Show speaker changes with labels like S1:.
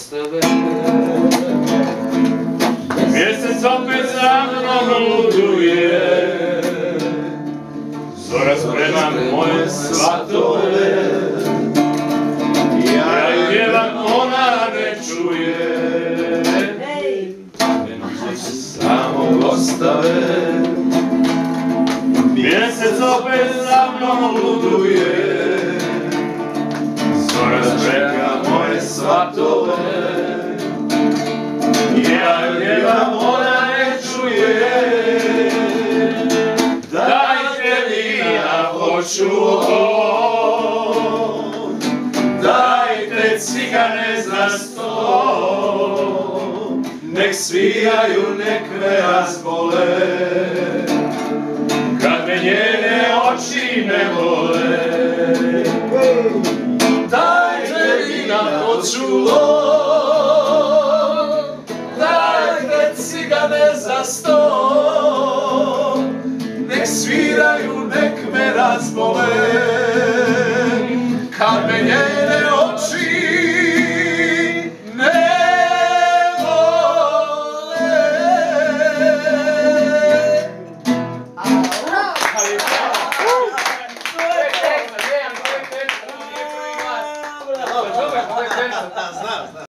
S1: ostave. Mjesec opet za mnom luduje, zora sprema moje svatove. Ja ju pjevam, ona ne čuje, ne noće se samog ostave. Mjesec opet za mnom luduje, zora sprema moje svatove. Ja ju pjevam, ona ne čuje, dajte mi, ja hoću dajte cigane za sto, nek sviraju, nek me razbole, kad me njene oči ne vole. Dajte mi, ja hoću dajte cigane za sto, nek sviraju, nek me razbole, kad me njene oči ne vole.